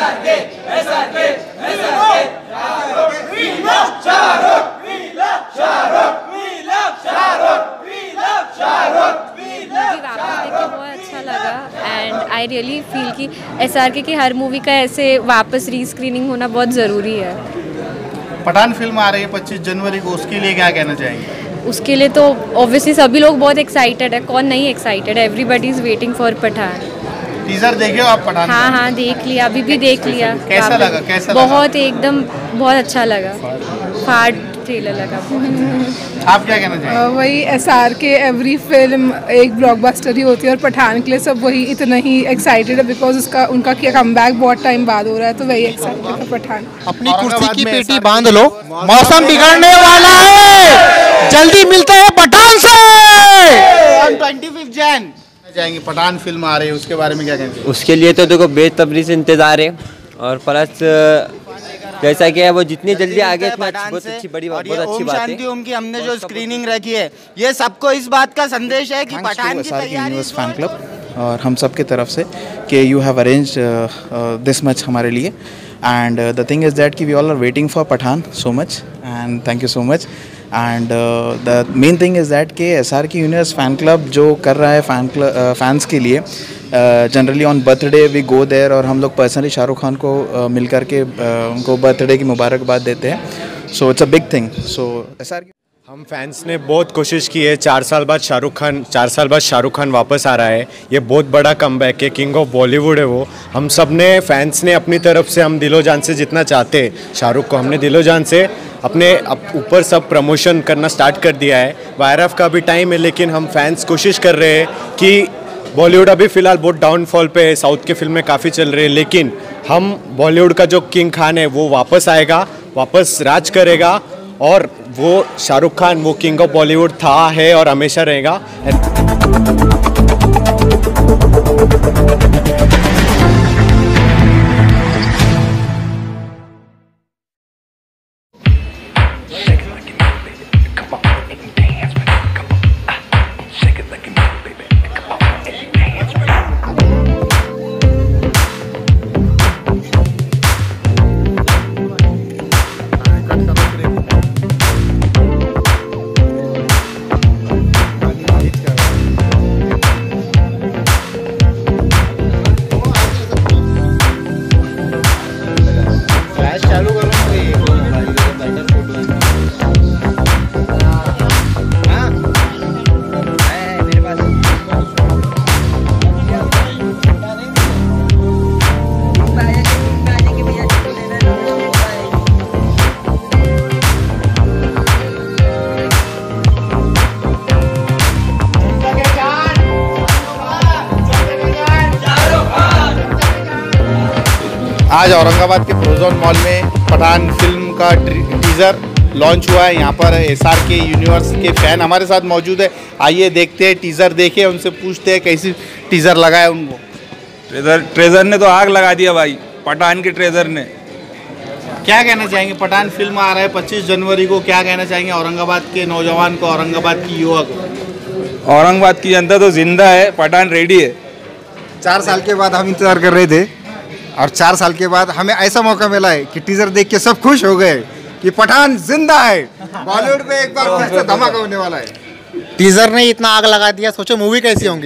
And I really feel कि SRK की हर movie का ऐसे वापस रीस्क्रीनिंग होना बहुत ज़रूरी है। पठान फिल्म आ रही है 25 जनवरी को, उसके लिए क्या कहना चाहेंगे? उसके लिए तो ऑब्वियसली सभी लोग बहुत एक्साइटेड है, कौन नहीं एक्साइटेड है, everybody is waiting for Pathaan. Teaser देखे हो आप पठान? हाँ देख लिया, अभी भी देख लिया। कैसा लगा? बहुत एकदम बहुत अच्छा लगा, फाड़ ट्रेलर लगा। आप क्या कहना चाहेंगे? वही SRK एवरी फिल्म एक ब्लॉकबस्टर ही होती है और पठान के लिए सब वही इतना ही एक्साइटेड है बिकॉज उसका उनका कमबैक बहुत टाइम बाद हो रहा है, तो वही एक्साइटेड है पठान। अपनी कुर्सी की पेटी बांध लो, मौसम बिगड़ने वाला है, जल्दी मिलते हैं पठान से। 25 जैन जाएंगे, पठान फिल्म आ रही है, उसके बारे में क्या कहेंगे? उसके लिए तो देखो बेसब्री से इंतजार है, और प्लस जैसा कि है वो जितनी जल्दी आगे इतना बहुत अच्छी बड़ी बात, बहुत अच्छी बात है। उनकी हमने जो स्क्रीनिंग रखी है, ये सबको इस बात का संदेश है कि पठान की तैयारी यूनिवर्स फैन क्लब और हम सब की तरफ से कि you have arranged this much हमारे लिए, and the thing is that कि we all are waiting for Pathaan so much, and thank you so much. And the main thing is that कि SRK यूनिवर्स फ़ैन क्लब जो कर रहा है fans के लिए, generally on birthday we go there और हम लोग पर्सनली शाहरुख खान को मिल कर के उनको बर्थडे की मुबारकबाद देते हैं। So it's a big thing. So SRK हम फैंस ने बहुत कोशिश की है, 4 साल बाद शाहरुख खान वापस आ रहा है, ये बहुत बड़ा कमबैक है, किंग ऑफ बॉलीवुड है वो। हम सब ने फैंस ने अपनी तरफ से, हम दिलो जान से जितना चाहते हैं शाहरुख को, हमने दिलो जान से अपने ऊपर सब प्रमोशन करना स्टार्ट कर दिया है। YRF का भी टाइम है, लेकिन हम फैंस कोशिश कर रहे हैं कि बॉलीवुड अभी फ़िलहाल बहुत डाउनफॉल पे है, साउथ के फिल्में काफ़ी चल रही है, लेकिन हम बॉलीवुड का जो किंग खान है वो वापस आएगा, वापस राज करेगा, और वो शाहरुख खान वो किंग ऑफ बॉलीवुड था, है और हमेशा रहेगा। आज औरंगाबाद के प्रोजोन मॉल में पठान फिल्म का टीज़र लॉन्च हुआ है। यहाँ पर SRK यूनिवर्स के फ़ैन हमारे साथ मौजूद है, आइए देखते हैं, टीज़र देखे, उनसे पूछते हैं कैसी टीज़र लगा है उनको। ट्रेजर ने तो आग लगा दिया भाई, पठान के ट्रेजर ने। क्या कहना चाहेंगे? पठान फिल्म आ रहा है 25 जनवरी को, क्या कहना चाहेंगे औरंगाबाद के नौजवान को, औरंगाबाद की युवा को? औरंगाबाद की जनता तो जिंदा है, पठान रेडी है। 4 साल के बाद हम इंतजार कर रहे थे, और 4 साल के बाद हमें ऐसा मौका मिला है कि टीजर देख के सब खुश हो गए कि पठान जिंदा है, बॉलीवुड में एक बार फिर से धमाका होने वाला है। टीजर ने इतना आग लगा दिया, सोचो मूवी कैसी होंगी।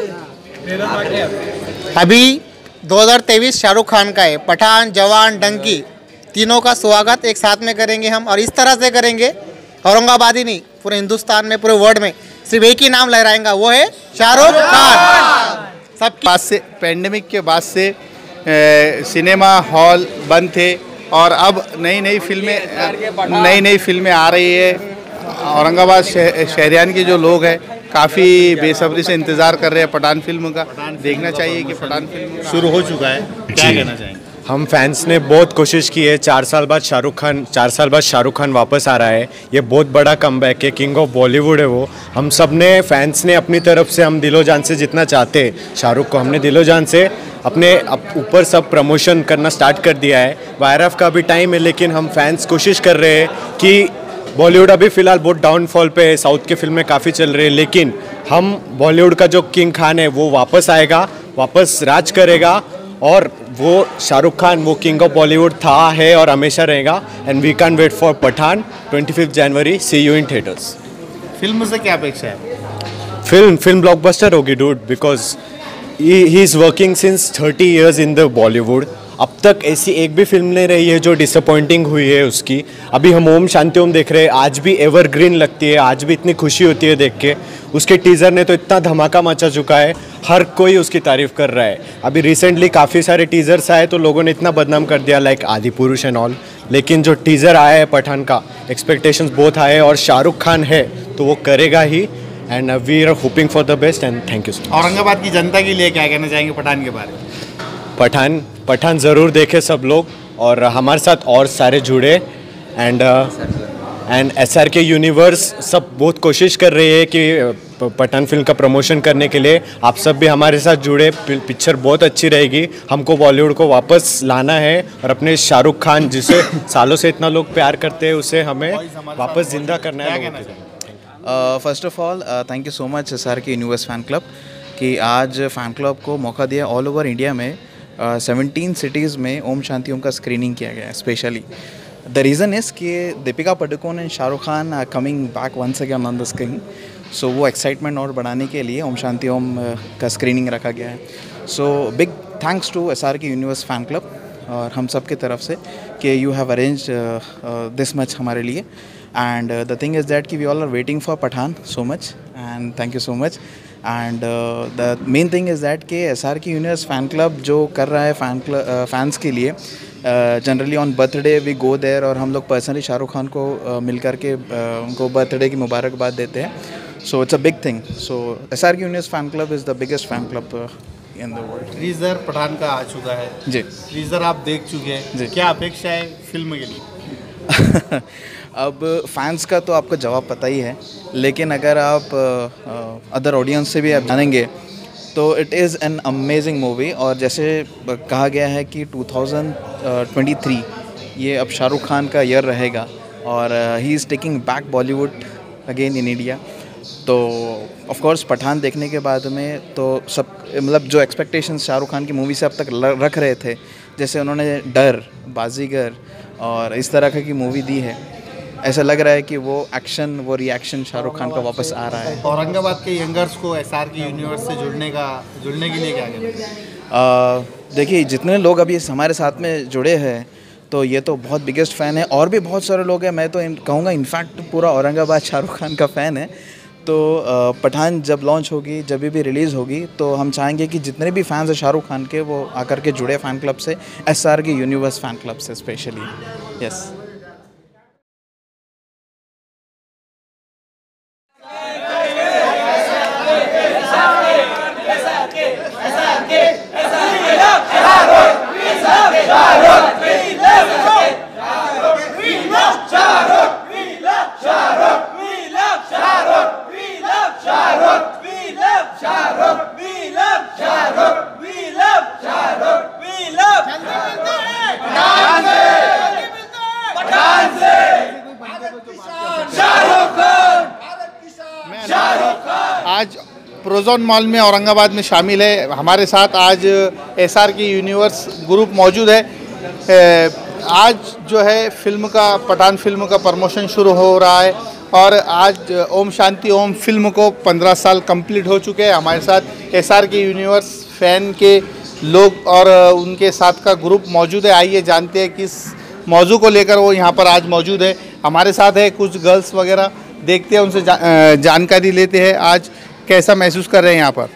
अभी 2023 शाहरुख खान का है, पठान, जवान, डंकी तीनों का स्वागत एक साथ में करेंगे हम, और इस तरह से करेंगे औरंगाबाद ही नहीं, पूरे हिंदुस्तान में, पूरे वर्ल्ड में सिर्फ एक ही नाम लहराएगा, वो है शाहरुख खान। सबके बाद से, पैंडेमिक के बाद से सिनेमा हॉल बंद थे, और अब नई नई फिल्में आ रही है। औरंगाबाद शहरियान के जो लोग हैं काफ़ी बेसब्री से इंतज़ार कर रहे हैं पठान फिल्म का। देखना चाहिए कि पठान फिल्म शुरू हो चुका है, क्या कहना चाहेंगे? हम फैंस ने बहुत कोशिश की है, 4 साल बाद शाहरुख खान वापस आ रहा है, ये बहुत बड़ा कमबैक है, किंग ऑफ बॉलीवुड है वो। हम सब ने फैंस ने अपनी तरफ से, हम दिलो जान से जितना चाहते हैं शाहरुख को, हमने दिलो जान से अपने ऊपर सब प्रमोशन करना स्टार्ट कर दिया है। YRF का भी टाइम है, लेकिन हम फैंस कोशिश कर रहे हैं कि बॉलीवुड अभी फ़िलहाल बहुत डाउनफॉल पे है, साउथ के फिल्में काफ़ी चल रही है, लेकिन हम बॉलीवुड का जो किंग खान है वो वापस आएगा, वापस राज करेगा, और वो शाहरुख खान वो किंग ऑफ बॉलीवुड था, है और हमेशा रहेगा। And we can wait for Pathaan 25 January. See you in theatres. Film से क्या अपेक्षा है? फिल्म ब्लॉकबस्टर होगी dude, because he is working since 30 years in the Bollywood. अब तक ऐसी एक भी फिल्म नहीं रही है जो डिसअपॉइंटिंग हुई है उसकी। अभी हम ओम शांति ओम देख रहे हैं, आज भी एवरग्रीन लगती है, आज भी इतनी खुशी होती है देख के। उसके टीज़र ने तो इतना धमाका मचा चुका है, हर कोई उसकी तारीफ़ कर रहा है। अभी रिसेंटली काफ़ी सारे टीज़र्स आए तो लोगों ने इतना बदनाम कर दिया, लाइक आदि पुरुष एंड ऑल। लेकिन जो टीज़र आया है पठान का, एक्सपेक्टेशंस बहुत हाई है और शाहरुख खान है तो वो करेगा ही। And we are hoping for the best and thank you so much. Aurangabad की जनता के लिए क्या कहना चाहेंगे पठान के बारे में? पठान ज़रूर देखे सब लोग और हमारे साथ और सारे जुड़े। एंड SRK यूनिवर्स सब बहुत कोशिश कर रही है कि पठान फिल्म का प्रमोशन करने के लिए। आप सब भी हमारे साथ जुड़े, पिक्चर बहुत अच्छी रहेगी। हमको बॉलीवुड को वापस लाना है और अपने शाहरुख खान जिसे सालों से इतना लोग प्यार करते हैं उसे हमें वापस जिंदा करना है। First of all thank you so much SRK universe fan club कि आज फ़ैन क्लब को मौका दिया ऑल ओवर इंडिया में 17 सिटीज़ में ओम शांति ओम का स्क्रीनिंग किया गया है स्पेशली। द रीज़न इज़ कि Deepika Padukone and Shahrukh Khan are coming back once again on the screen. So वो एक्साइटमेंट और बढ़ाने के लिए ओम शांति ओम का स्क्रीनिंग रखा गया है। So big thanks to SRK universe fan club और हम सब की तरफ से कि you have arrange this much हमारे लिए। And the thing is that कि we all are waiting for Pathaan so much and thank you so much. And the main thing is that कि SRK यूनिवर्स फ़ैन क्लब जो कर रहा है fans के लिए, generally on birthday we go there और हम लोग पर्सनली शाहरुख खान को मिल करके उनको बर्थडे की मुबारकबाद देते हैं। So it's a big thing. So SRK universe fan club is the biggest fan club in the world. Teaser Pathaan का आ चुका है जी, टीजर आप देख चुके हैं जी। क्या अपेक्षा है फिल्म के लिए? अब फैंस का तो आपको जवाब पता ही है, लेकिन अगर आप अदर ऑडियंस से भी आप जानेंगे तो it is an amazing movie. और जैसे कहा गया है कि 2023 ये अब शाहरुख खान का ईयर रहेगा और he is taking back Bollywood again in India. तो ऑफ कोर्स पठान देखने के बाद में तो सब मतलब जो एक्सपेक्टेशंस शाहरुख खान की मूवी से अब तक रख रहे थे, जैसे उन्होंने डर, बाजीगर और इस तरह की मूवी दी है, ऐसा लग रहा है कि वो एक्शन, वो रिएक्शन शाहरुख खान का वापस आ रहा है। औरंगाबाद के यंगर्स को SRK यूनिवर्स से जुड़ने के लिए क्या कहना? देखिए जितने लोग अभी हमारे साथ में जुड़े हैं तो ये तो बहुत बिगेस्ट फ़ैन है और भी बहुत सारे लोग हैं। मैं तो कहूँगा इनफैक्ट पूरा औरंगाबाद शाहरुख खान का फ़ैन है। तो पठान जब लॉन्च होगी, जब भी रिलीज़ होगी, तो हम चाहेंगे कि जितने भी फैंस हैं शाहरुख खान के वो आकर के जुड़े फ़ैन क्लब से, SRK यूनिवर्स फ़ैन क्लब से स्पेशली। यस। आज प्रोजोन मॉल में औरंगाबाद में शामिल है। हमारे साथ आज SRK यूनिवर्स ग्रुप मौजूद है। आज जो है फिल्म का पठान फिल्म का प्रमोशन शुरू हो रहा है और आज ओम शांति ओम फिल्म को 15 साल कंप्लीट हो चुके हैं। हमारे साथ SRK यूनिवर्स फैन के लोग और उनके साथ का ग्रुप मौजूद है। आइए जानते हैं किस मौजू को लेकर वो यहाँ पर आज मौजूद है। हमारे साथ है कुछ गर्ल्स वगैरह, देखते हैं उनसे जानकारी लेते हैं आज कैसा महसूस कर रहे हैं यहाँ पर।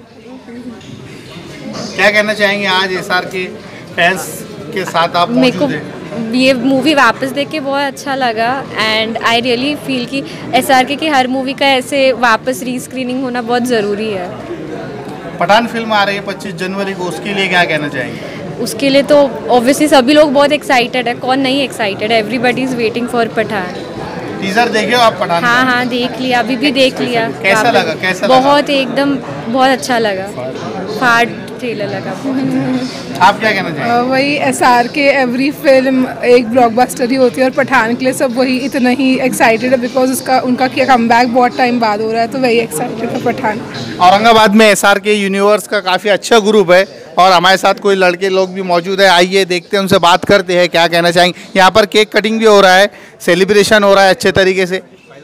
क्या कहना चाहेंगे आज SRK फैंस के साथ आप मौजूद हैं? ये मूवी वापस देख के बहुत अच्छा लगा एंड आई रियली फील कि SRK की हर मूवी का ऐसे वापस रीस्क्रीनिंग होना बहुत ज़रूरी है। पठान फिल्म आ रही है 25 जनवरी को, उसके लिए क्या कहना चाहेंगे? उसके लिए तो ऑब्वियसली सभी लोग बहुत एक्साइटेड है, कौन नहीं एक्साइटेड है, everybody is waiting for Pathaan. Teaser देखे हो आप पठान? हाँ देख लिया, अभी भी देख लिया। कैसा लगा? बहुत एकदम बहुत अच्छा लगा, फाड़ ट्रेलर लगा। आप क्या कहना चाहेंगे? वही SRK एवरी फिल्म एक ब्लॉकबस्टर ही होती है और पठान के लिए सब वही इतना ही एक्साइटेड है बिकॉज उसका उनका कमबैक बहुत टाइम बाद हो रहा है, तो वही एक्साइटेड है पठान। औरंगाबाद में SRK यूनिवर्स का काफ़ी अच्छा ग्रुप है और हमारे साथ कोई लड़के लोग भी मौजूद है, आइए देखते हैं, उनसे बात करते हैं क्या कहना चाहेंगे। यहाँ पर केक कटिंग भी हो रहा है, सेलिब्रेशन हो रहा है अच्छे तरीके से।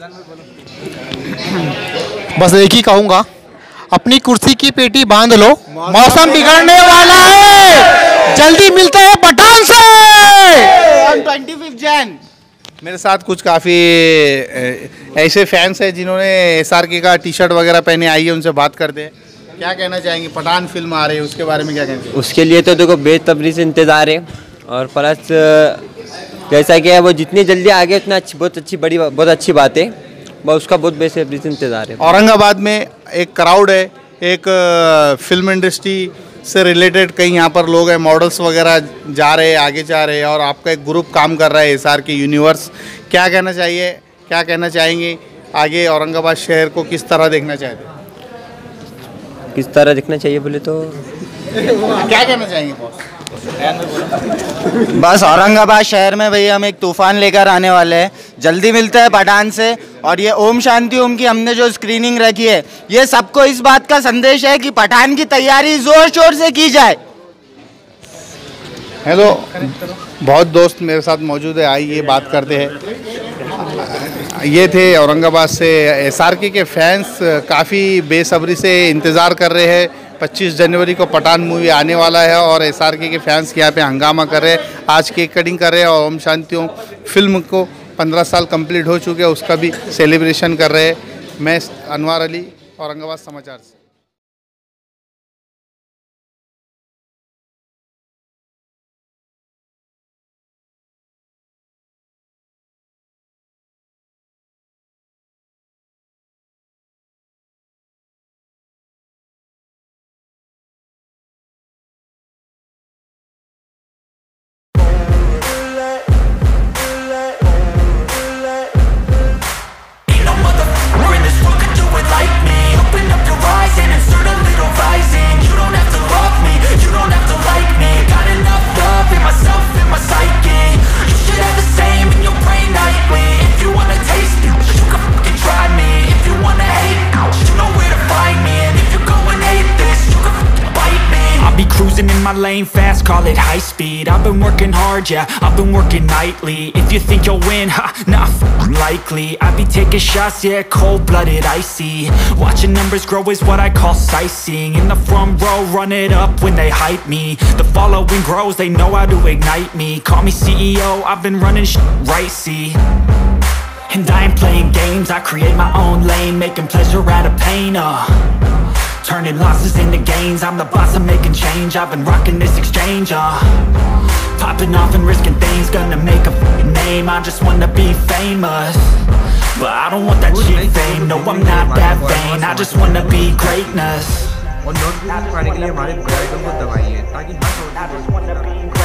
बस एक ही कहूँगा, अपनी कुर्सी की पेटी बांध लो, मौसम बिगड़ने वाला है, जल्दी मिलते हैं पठान से 25 जैन। मेरे साथ कुछ काफ़ी ऐसे फैंस हैं जिन्होंने SRK का टी शर्ट वगैरह पहने, आइए उनसे बात करते हैं। क्या कहना चाहेंगे, पठान फिल्म आ रही है उसके बारे में क्या कहना चाहिए? उसके लिए तो देखो बेसब्री से इंतज़ार है, और प्लस जैसा कि है वो जितनी जल्दी आगे उतना बहुत अच्छी बात है, बस उसका बहुत बेसब्री से इंतज़ार है। औरंगाबाद में एक क्राउड है, एक फिल्म इंडस्ट्री से रिलेटेड कई यहाँ पर लोग हैं, मॉडल्स वगैरह जा रहे हैं, आगे जा रहे हैं, और आपका एक ग्रुप काम कर रहा है SRK यूनिवर्स। क्या कहना चाहेंगे आगे औरंगाबाद शहर को किस तरह देखना चाहते हैं? किस तरह देखना चाहिए बोले तो क्या कहना चाहेंगे बॉस? बस औरंगाबाद शहर में भैया हम एक तूफान लेकर आने वाले हैं, जल्दी मिलते हैं पठान से। और ये ओम शांति ओम की हमने जो स्क्रीनिंग रखी है, ये सबको इस बात का संदेश है कि पठान की तैयारी जोर शोर से की जाए। हेलो, बहुत दोस्त मेरे साथ मौजूद है, आइए बात करते हैं। ये थे औरंगाबाद से SRK के फैंस, काफ़ी बेसब्री से इंतज़ार कर रहे हैं। 25 जनवरी को पठान मूवी आने वाला है और SRK के फैंस यहाँ पे हंगामा कर रहे हैं, आज केक कटिंग कर रहे हैं, और ओम शांति ओम फिल्म को 15 साल कंप्लीट हो चुके हैं, उसका भी सेलिब्रेशन कर रहे हैं। मैं अनवर अली, औरंगाबाद समाचार से। Cruising in my lane fast, call it high speed. I've been working hard, yeah, I've been working nightly. If you think you'll win, ha, not likely. I be taking shots, yeah, cold-blooded, icy. Watching numbers grow is what I call sightseeing. In the front row, run it up when they hype me. The following grows, they know how to ignite me. Call me CEO, I've been running right, see. And I ain't playing games, I create my own lane, making pleasure out of pain, turning losses into gains. I'm the boss, I'm making change. I've been rocking this exchange, popping off and risking things. Gonna make a name, I just wanna be famous. But I don't want that shit fame, no I'm not that vain. I just wanna be greatness. और notebook पाने के लिए हमारे bell icon को दबाइए ताकि हर